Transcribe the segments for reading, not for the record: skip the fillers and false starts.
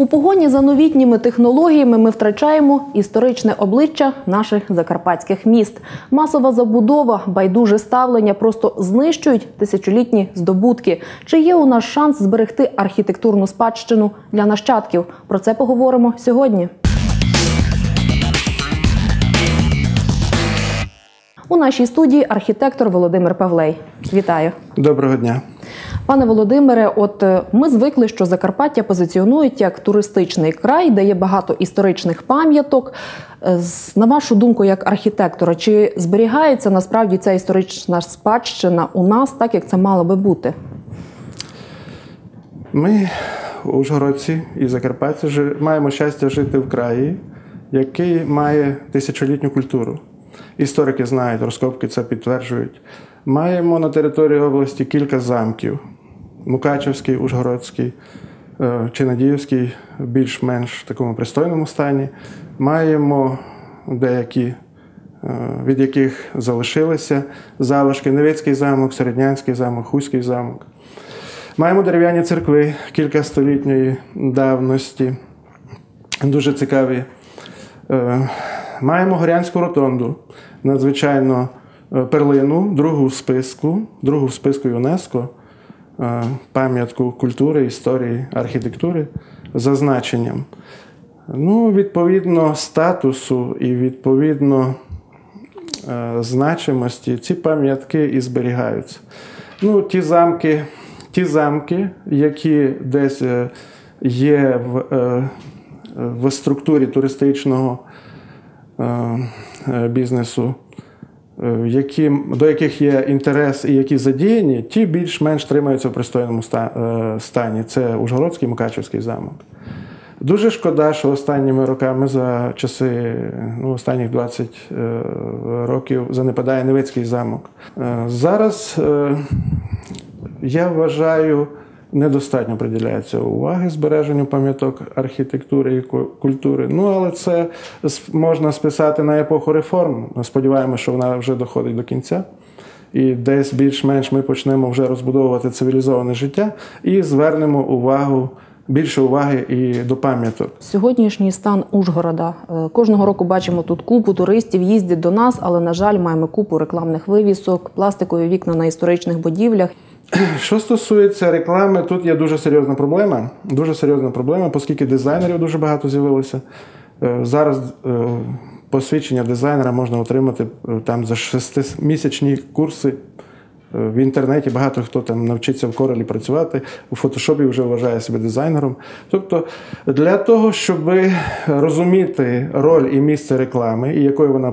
У погоні за новітніми технологіями ми втрачаємо історичне обличчя наших закарпатських міст. Масова забудова, байдуже ставлення просто знищують тисячолітні здобутки. Чи є у нас шанс зберегти архітектурну спадщину для нащадків? Про це поговоримо сьогодні. У нашій студії архітектор Володимир Павлей. Вітаю. Доброго дня. Пане Володимире, ми звикли, що Закарпаття позиціонують як туристичний край, де є багато історичних пам'яток. На вашу думку, як архітектора, чи зберігається насправді ця історична спадщина у нас так, як це мало би бути? Ми, ужгородці і закарпатці, маємо щастя жити в краї, який має тисячолітню культуру. Історики знають, розкопки це підтверджують. Маємо на території області кілька замків. Мукачівський, Ужгородський, Чинадіївський в більш-менш такому пристойному стані. Маємо деякі, від яких залишилися залишки. Невицький замок, Середнянський замок, Хуський замок. Маємо дерев'яні церкви кількастолітньої давності, дуже цікаві. Маємо Горянську ротонду, надзвичайно перлину, другу в списку ЮНЕСКО, пам'ятку культури, історії, архітектури за значенням. Відповідно статусу і відповідно значимості ці пам'ятки і зберігаються. Ті замки, які десь є в структурі туристичного бізнесу, до яких є інтерес і які задіяні, ті більш-менш тримаються в пристойному стані. Це Ужгородський, Мукачівський замок. Дуже шкода, що останніми роками, за часи, останніх 20 років, занепадає Невицький замок. Зараз, я вважаю, недостатньо приділяється уваги збереженню пам'яток архітектури і культури. Але це можна списати на епоху реформ. Сподіваємося, що вона вже доходить до кінця. І десь більш-менш ми почнемо вже розбудовувати цивілізоване життя і звернемо більше уваги і до пам'яток. Сьогоднішній стан Ужгорода. Кожного року бачимо тут купу туристів, їздять до нас, але, на жаль, маємо купу рекламних вивісок, пластикові вікна на історичних будівлях. Що стосується реклами, тут є дуже серйозна проблема, оскільки дизайнерів дуже багато з'явилося. Зараз посвідчення дизайнера можна отримати там за 6-місячні курси. В інтернеті багато хто там навчиться в Corel працювати, у фотошопі вже вважає себе дизайнером. Тобто для того, щоб розуміти роль і місце реклами, і якою вона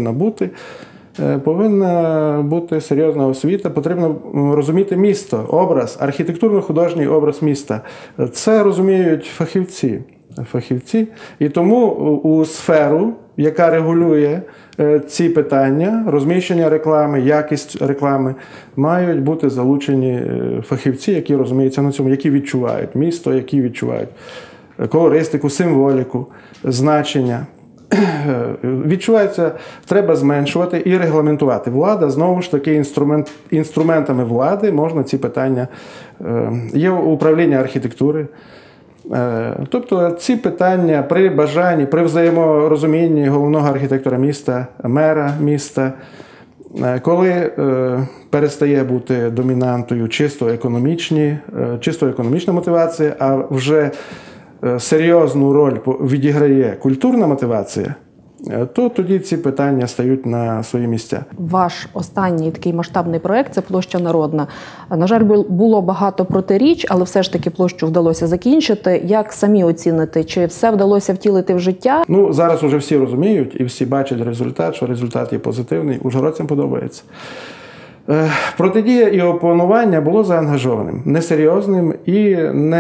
повинна бути серйозна освіта, потрібно розуміти місто, образ, архітектурно-художній образ міста. Це розуміють фахівці. І тому у сферу, яка регулює ці питання, розміщення реклами, якість реклами, мають бути залучені фахівці, які розуміються на цьому, які відчувають місто, які відчувають колористику, символіку, значення. Відчувається, треба зменшувати і регламентувати. Влада, знову ж таки, інструментами влади можна ці питання. Є управління архітектури. Тобто ці питання при бажанні, при взаєморозумінні головного архітектора міста, мера міста, коли перестає бути домінантою чисто економічна мотивація, а вже серйозну роль відіграє культурна мотивація, то тоді ці питання стають на свої місця. Ваш останній такий масштабний проєкт – це площа Народна. На жаль, було багато протиріч, але все ж таки площу вдалося закінчити. Як самі оціните, чи все вдалося втілити в життя? Зараз уже всі розуміють і всі бачать результат, що результат є позитивний, ужгородцям подобається. Протидія і опонування було заангажованим, несерйозним і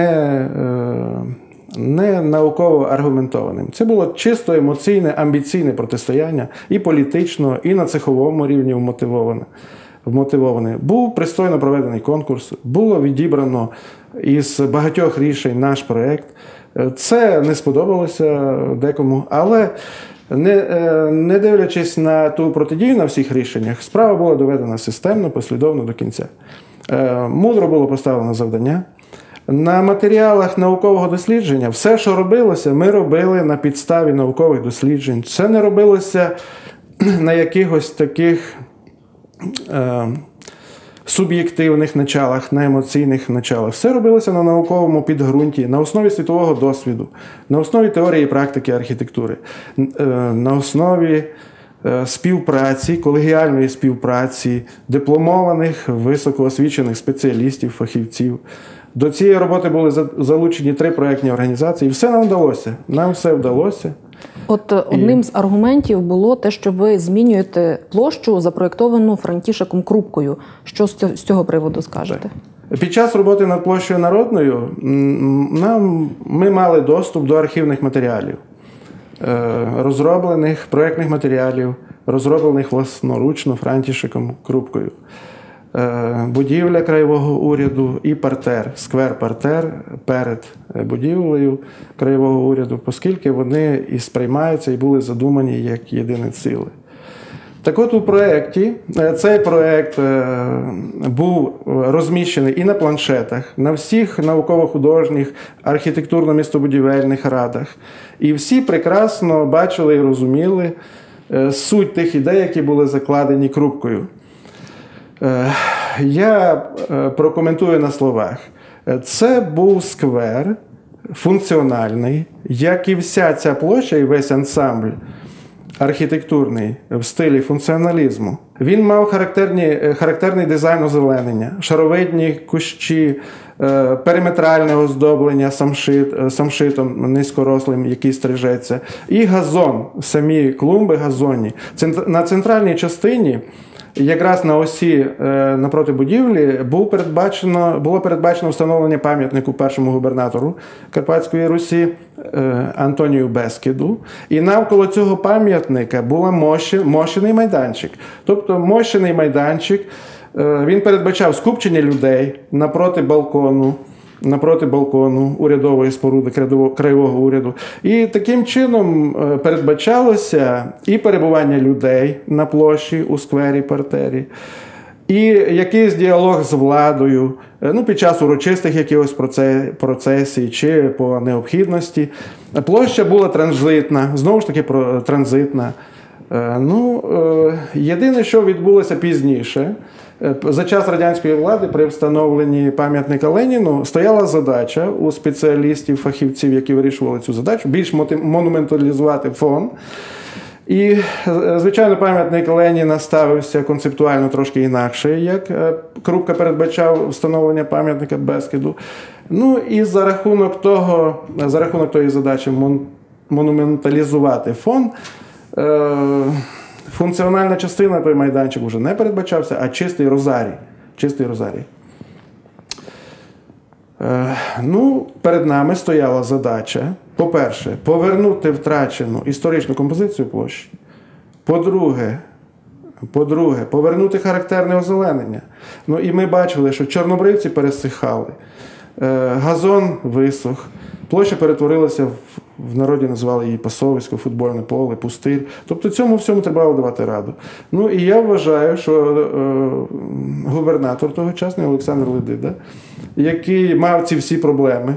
не науково аргументованим. Це було чисто емоційне, амбіційне протистояння і політично, і на цеховому рівні вмотивоване. Був пристойно проведений конкурс, було відібрано із багатьох рішень наш проєкт. Це не сподобалося декому, але не дивлячись на ту протидію на всіх рішеннях, справа була доведена системно, послідовно до кінця. Мудро було поставлено завдання. На матеріалах наукового дослідження все, що робилося, ми робили на підставі наукових досліджень. Це не робилося на якихось таких суб'єктивних началах, на емоційних началах. Все робилося на науковому підґрунті, на основі світового досвіду, на основі теорії і практики архітектури, на основі співпраці, колегіальної співпраці, дипломованих, високоосвічених спеціалістів, фахівців. До цієї роботи були залучені 3 проєктні організації. І все нам вдалося. Нам все вдалося. От одним з аргументів було те, що ви змінюєте площу, запроєктовану Франтішеком Крупкою. Що з цього приводу скажете? Під час роботи над площею Народною ми мали доступ до архівних матеріалів, розроблених проєктних матеріалів, розроблених власноручно Франтішеком Крупкою. Будівля краєвого уряду і партер, сквер-партер перед будівлею краєвого уряду, оскільки вони і сприймаються, і були задумані як єдине ціле. Так от у проєкті, цей проєкт був розміщений і на планшетах, на всіх науково-художніх, архітектурно-містобудівельних радах. І всі прекрасно бачили і розуміли суть тих ідей, які були закладені Крупкою. Я прокоментую на словах. Це був сквер функціональний, як і вся ця площа і весь ансамбль архітектурний в стилі функціоналізму. Він мав характерний дизайн озеленення, шаровидні кущі, периметральне оздоблення самшитом низькорослим, який стрижеться, і газон, самі клумби газонні. На центральній частині, якраз на осі напроти будівлі, було передбачено встановлення пам'ятнику першому губернатору Карпатської Русі Антонію Бескіду. І навколо цього пам'ятника був мощений майданчик. Тобто мощений майданчик, він передбачав скупчення людей напроти балкону урядової споруди краєвого уряду. І таким чином передбачалося і перебування людей на площі, у сквері, партері, і якийсь діалог з владою, під час урочистих якихось процесій чи по необхідності. Площа була транзитна, знову ж таки транзитна. Єдине, що відбулося пізніше, за час радянської влади при встановленні пам'ятника Леніну стояла задача у спеціалістів, фахівців, які вирішували цю задачу, більш монументалізувати фон. І, звичайно, пам'ятник Леніна ставився концептуально трошки інакше, як Крупка передбачав встановлення пам'ятника Бескіду. І за рахунок тої задачі монументалізувати фон, функціональна частина той майданчик вже не передбачався, а чистий розарій. Перед нами стояла задача, по-перше, повернути втрачену історичну композицію площі. По-друге, повернути характерне озеленення. І ми бачили, що чорнобривці пересихали, газон висох, площа перетворилася в народі називали її пасовисько, футбольне поле, пустир. Тобто цьому всьому треба давати раду. І я вважаю, що губернатор тогочасний Олександр Ледида, який мав ці всі проблеми,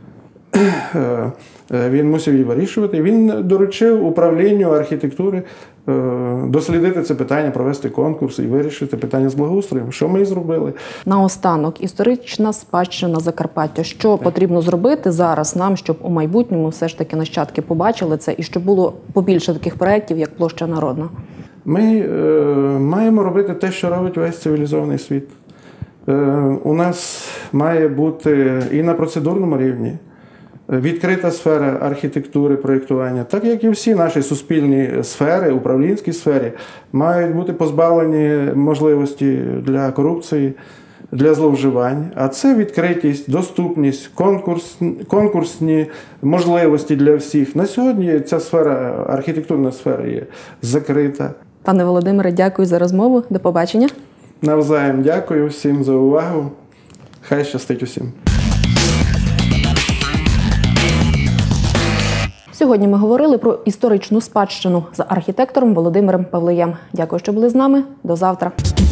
він мусив її вирішувати. Він доручив управлінню архітектури дослідити це питання, провести конкурс і вирішити питання з благоустроєм. Що ми і зробили. Наостанок, історична спадщина Закарпаття. Що потрібно зробити зараз нам, щоб у майбутньому все ж таки нащадки побачили це і щоб було побільше таких проєктів, як Площа Народна? Ми маємо робити те, що робить весь цивілізований світ. У нас має бути і на процедурному рівні відкрита сфера архітектури, проєктування, так як і всі наші суспільні сфери, управлінські сфери, мають бути позбавлені можливості для корупції, для зловживань. А це відкритість, доступність, конкурсні можливості для всіх. На сьогодні ця сфера, архітектурна сфера є закрита. Пане Володимире, дякую за розмову. До побачення. Навзаєм дякую всім за увагу. Хай щастить усім. Сьогодні ми говорили про історичну спадщину з архітектором Володимиром Павлиєм. Дякую, що були з нами. До завтра.